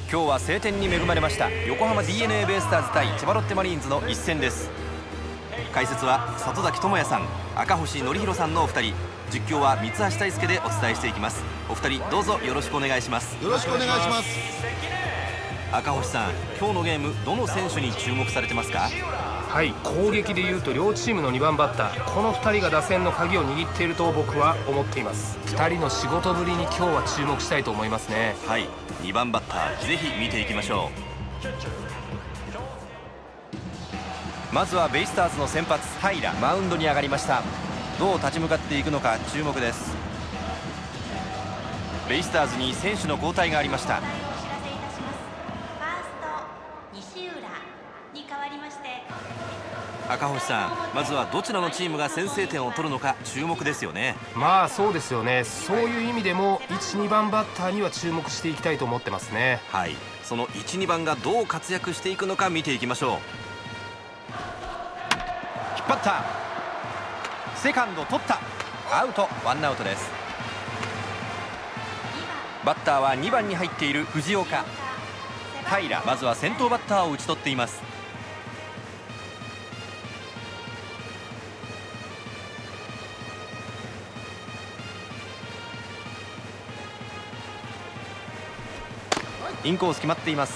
今日は晴天に恵まれました横浜 DeNA ベイスターズ対千葉ロッテマリーンズの一戦です。解説は里崎智也さん、赤星則弘さんのお二人、実況は三橋大輔でお伝えしていきます。お二人どうぞよろしくお願いします。 よろしくお願いします。 赤星さん、今日のゲームどの選手に注目されてますか？ はい、攻撃でいうと両チームの2番バッター、この2人が打線の鍵を握っていると僕は思っています。2人の仕事ぶりに今日は注目したいと思いますね。 はい、2番バッターぜひ見ていきましょう。まずはベイスターズの先発平、マウンドに上がりました。どう立ち向かっていくのか注目です。ベイスターズに選手の交代がありました。赤星さん、まずはどちらのチームが先制点を取るのか注目ですよね。 まあそうですよね。そういう意味でも 1,2 番バッターには注目していきたいと思ってますね。 はい、その 1,2 番がどう活躍していくのか見ていきましょう。引っ張った、セカンド取った、アウト、ワンアウトです。バッターは2番に入っている藤岡。平、まずは先頭バッターを打ち取っています。インコース決まっています。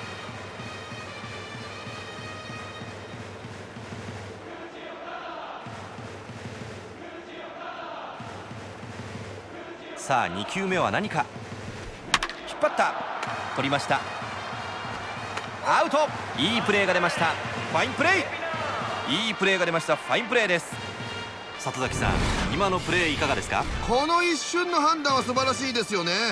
さあ2球目は何か、引っ張った、取りました、アウト。いいプレーが出ました。ファインプレー、いいプレーが出ました。ファインプレーです。里崎さん、今のプレーいかがですか？ この一瞬の判断は素晴らしいですよね。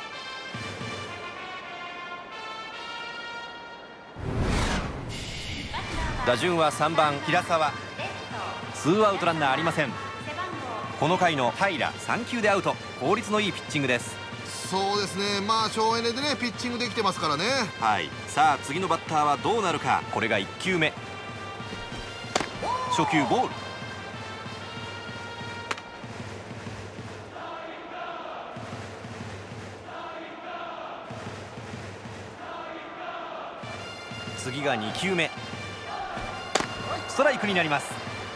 打順は3番平沢。ツーアウトランナーありません。この回の平、3球でアウト。効率のいいピッチングです。 そうですね、まあ省エネでねピッチングできてますからね。 はい、さあ次のバッターはどうなるか。これが1球目、初球ボール。次が2球目、ストライクになります。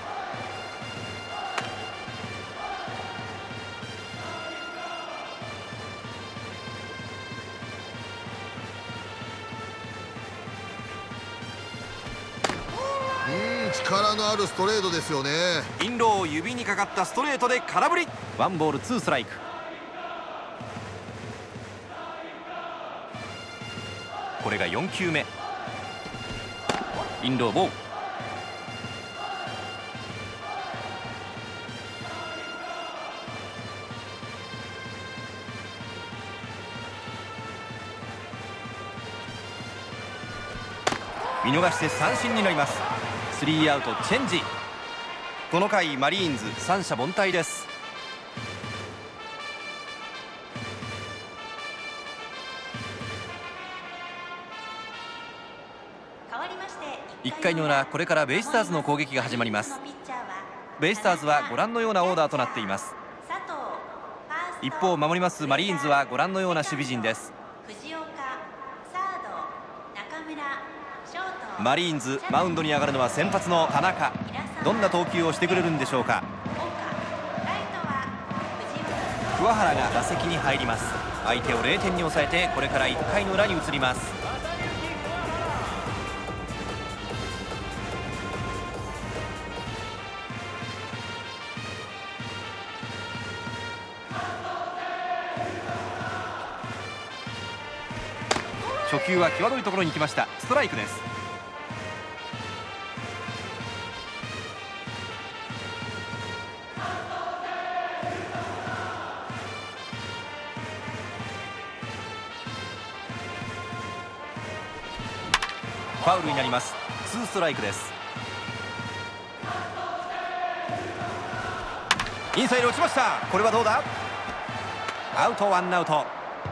力のあるストレートですよね。 インローを指にかかったストレートで空振り。ワンボールツーストライク。これが4球目、インローボール。見逃して三振になります。スリーアウトチェンジ。この回マリーンズ三者凡退です。1回の裏、これからベイスターズの攻撃が始まります。ベイスターズはご覧のようなオーダーとなっています。一方守りますマリーンズはご覧のような守備陣です。マリーンズマウンドに上がるのは先発の田中。どんな投球をしてくれるんでしょうか。桑原が打席に入ります。相手を0点に抑えてこれから1回の裏に移ります。初球は際どいところに来ました。ストライクです。ファウルになります。ツーストライクです。インサイド落ちました。これはどうだ。アウト、ワンアウト。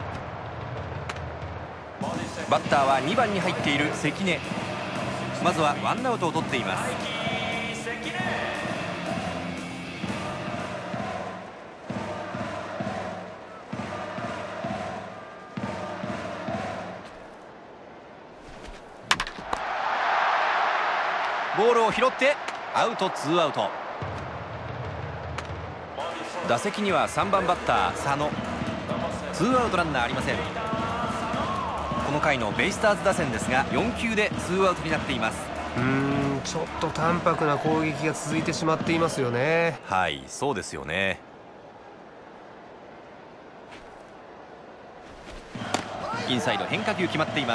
バッターは2番に入っている関根。まずはワンアウトを取っています。 ルを拾ってアウト、ツーアウト。打席には3番バッター佐野。ツーアウトランナーありません。この回のベイスターズ打線ですが4球でツーアウトになっています。 ちょっと淡白な攻撃が続いてしまっていますよね。 はい、そうですよね。インサイド変化球決まっています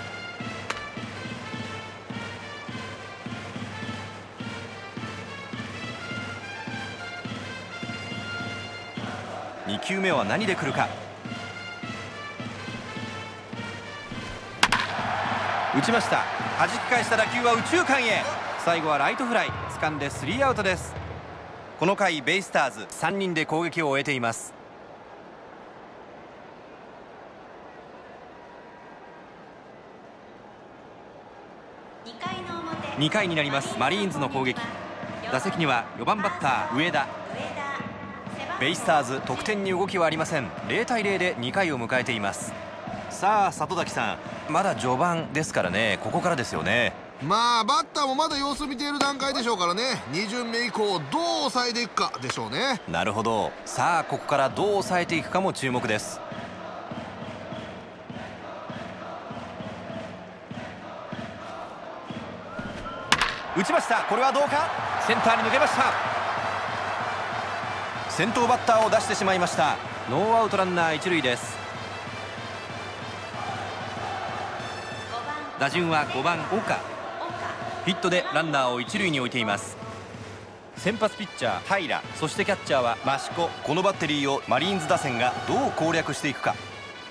。2球目は何で来るか。打ちました。弾き返した打球は右中間へ。最後はライトフライ。掴んでスリーアウトです。この回ベイスターズ3人で攻撃を終えています。2回になります。マリーンズの攻撃。打席には4番バッター上田。ベイスターズ得点に動きはありません。0対0で2回を迎えています。さあ里崎さん、まだ序盤ですからね、ここからですよね。 まあバッターもまだ様子見ている段階でしょうからね。2巡目以降どう抑えていくかでしょうね。 なるほど。さあここからどう抑えていくかも注目です。打ちました。これはどうか。センターに抜けました。先頭バッターを出してしまいました。ノーアウトランナー一塁です。打順は5番岡。ヒットでランナーを一塁に置いています。先発ピッチャー平、そしてキャッチャーは益子。このバッテリーをマリーンズ打線がどう攻略していくか。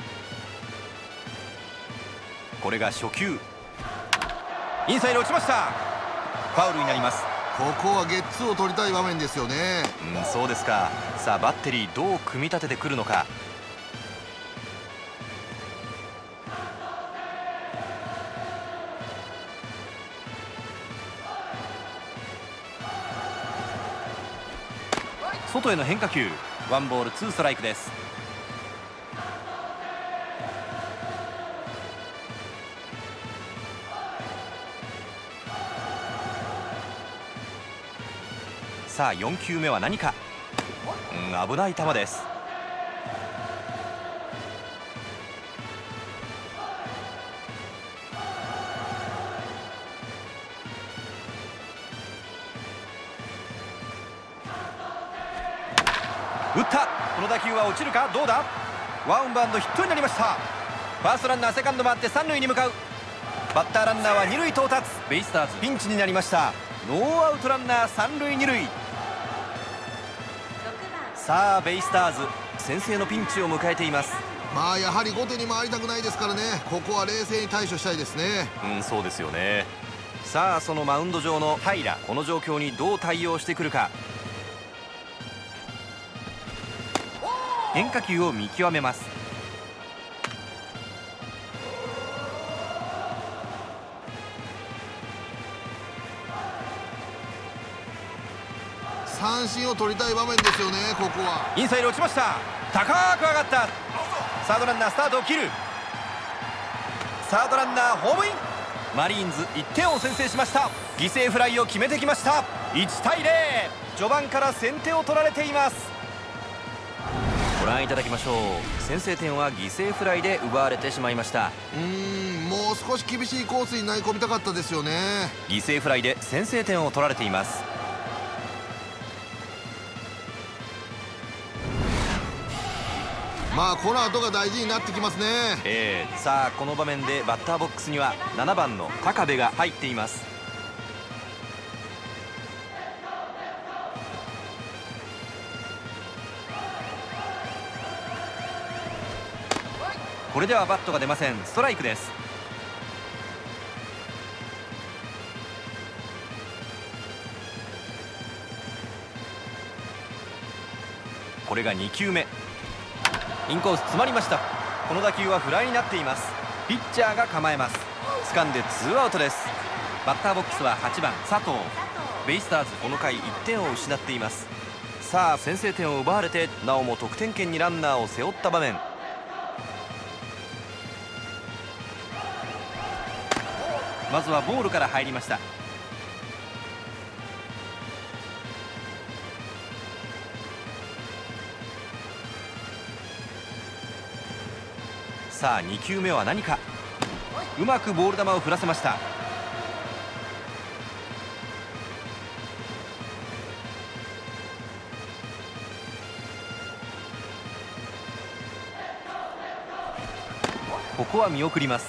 これが初球。インサイド打ちました。ファウルになります。 ここはゲッツーを取りたい場面ですよね。 そうですか。さあバッテリーどう組み立ててくるのか。外への変化球。ワンボールツーストライクです。さあ4球目は何か。危ない球です。打った。この打球は落ちるか。どうだ。ワンバウンドヒットになりました。ファーストランナーセカンド回って三塁に向かう。バッターランナーは二塁到達。ベイスターズピンチになりました。ノーアウトランナー三塁二塁。さあベイスターズ先制のピンチを迎えています。 まあやはり後手に回りたくないですからね。ここは冷静に対処したいですね。 そうですよね。さあそのマウンド上の平、この状況にどう対応してくるか。変化球を見極めます。 三振を取りたい場面ですよね。ここはインサイド落ちました。高く上がった。サードランナースタートを切る。サードランナーホームイン。マリーンズ1点を先制しました。犠牲フライを決めてきました。1対0。序盤から先手を取られています。ご覧いただきましょう。先制点は犠牲フライで奪われてしまいました。 もう少し厳しいコースに投げ込みたかったですよね。 犠牲フライで先制点を取られています。 まあこの後が大事になってきますね。 さあこの場面でバッターボックスには7番の高部が入っています。これではバットが出ません。ストライクです。これが2球目。インコース詰まりました。この打球はフライになっています。ピッチャーが構えます。掴んでツーアウトです。バッターボックスは8番佐藤。ベイスターズこの回1点を失っています。さあ先制点を奪われてなおも得点圏にランナーを背負った場面。まずはボールから入りました。 さあ2球目は何か。うまくボール球を振らせました。ここは見送ります。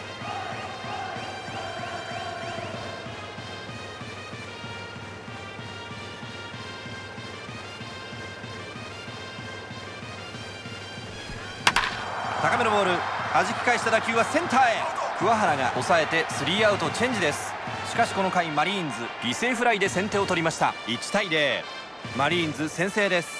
高めのボール、弾き返した打球はセンターへ。桑原が抑えて3アウトチェンジです。しかしこの回マリーンズ犠牲フライで先手を取りました。1対0、マリーンズ先制です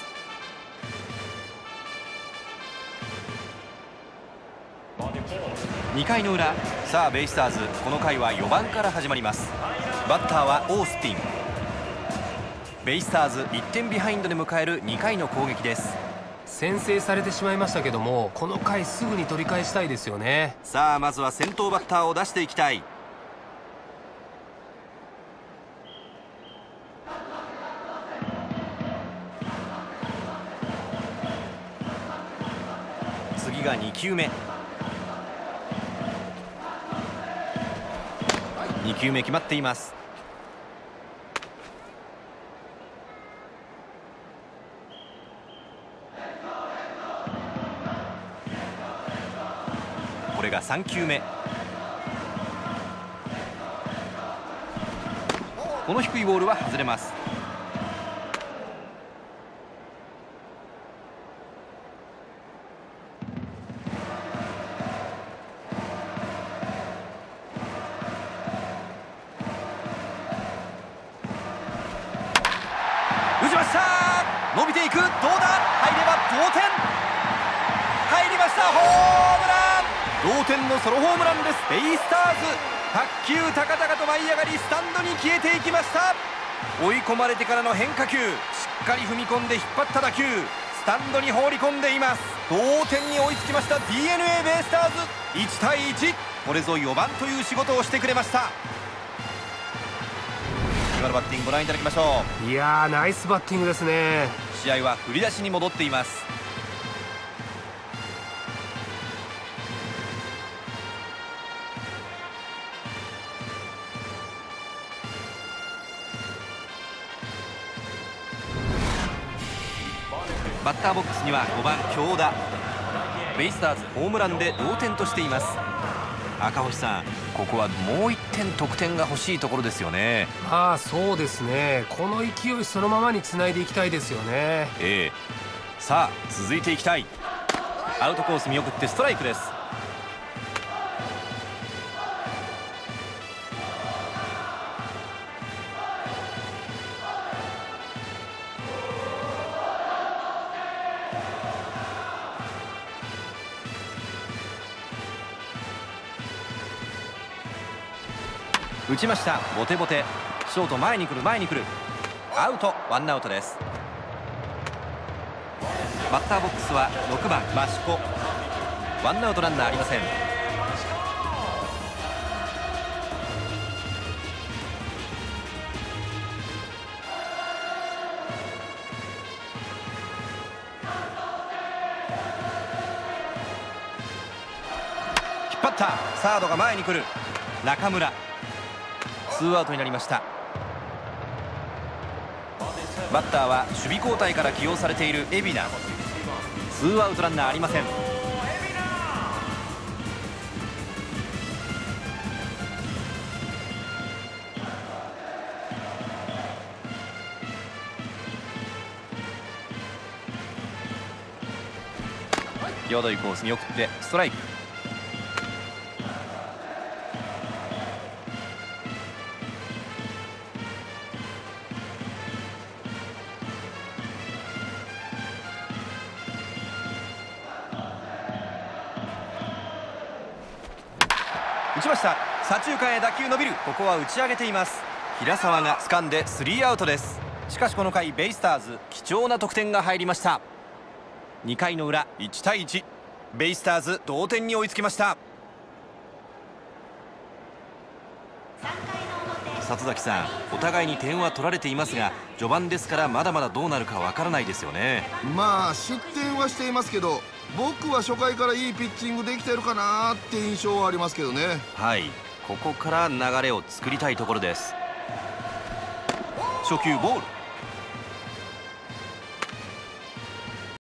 。2回の裏、さあベイスターズこの回は4番から始まります。バッターはオースティン。ベイスターズ1点ビハインドで迎える2回の攻撃です。 先制されてしまいましたけども、この回すぐに取り返したいですよね。 さあまずは先頭バッターを出していきたい。次が2球目。2球目決まっています。これが3球目。この低いボールは外れます。打ちました。伸びていく。どうだ。入れば同点。入りました。ホームラン。同点のソロホームランです。ベイスターズ卓球高々と舞い上がりスタンドに消えていきました。追い込まれてからの変化球、しっかり踏み込んで引っ張った打球、スタンドに放り込んでいます。同点に追いつきました DNA ベイスターズ。1対1、これぞ4番という仕事をしてくれました。今のバッティングご覧いただきましょう。 いやー、ナイスバッティングですね。 試合は振り出しに戻っています。バッターボックスには5番京田。ベイスターズホームランで同点としています。赤星さん、ここはもう1点得点が欲しいところですよね。 まあそうですね、この勢いそのままにつないでいきたいですよね。 さあ続いていきたい。アウトコース見送ってストライクです。打ちました。ボテボテ。ショート前に来る前に来る。アウト。ワンアウトです。バッターボックスは6番益子。ワンアウトランナーありません。引っ張った。サードが前に来る。中村。2アウトになりました。バッターは守備交代から起用されている海老名。2アウトランナーありません。際どいコースに送ってストライク。打ちました。左中間へ打球伸びる。ここは打ち上げています。平沢が掴んで3アウトです。しかしこの回ベイスターズ貴重な得点が入りました。2回の裏1対1、ベイスターズ同点に追いつきました。里崎さん、お互いに点は取られていますが序盤ですからまだまだどうなるかわからないですよね。 まあ失点はしていますけど僕は初回からいいピッチングできてるかなって印象はありますけどね。 はい、ここから流れを作りたいところです。初球ボール。